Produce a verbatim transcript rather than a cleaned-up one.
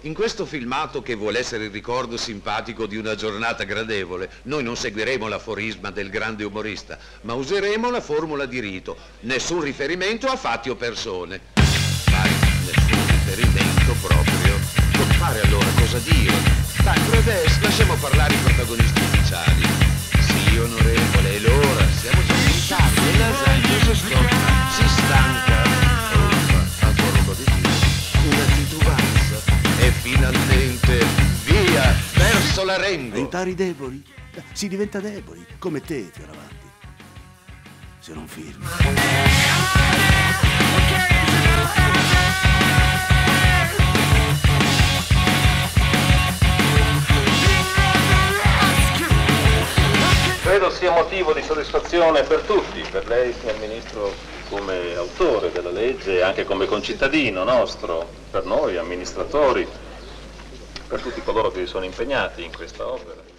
In questo filmato, che vuole essere il ricordo simpatico di una giornata gradevole, noi non seguiremo l'aforisma del grande umorista, ma useremo la formula di rito: nessun riferimento a fatti o persone. Dai, nessun riferimento proprio. Non fare allora cosa dire? Dai, per adesso lasciamo parlare i protagonisti ufficiali. Sì, onorevole, è l'ora, siamo già in tardi, e la gente si stoppa, si stanca. Uffa, ancora un po' di più. Una titubanza. E finalmente, via, verso l'arengo. Diventare deboli? Si diventa deboli, come te, Fioravanti. Se non firmi. Credo sia motivo di soddisfazione per tutti, per lei, signor Ministro, come autore della legge e anche come concittadino nostro, per noi amministratori, per tutti coloro che si sono impegnati in questa opera.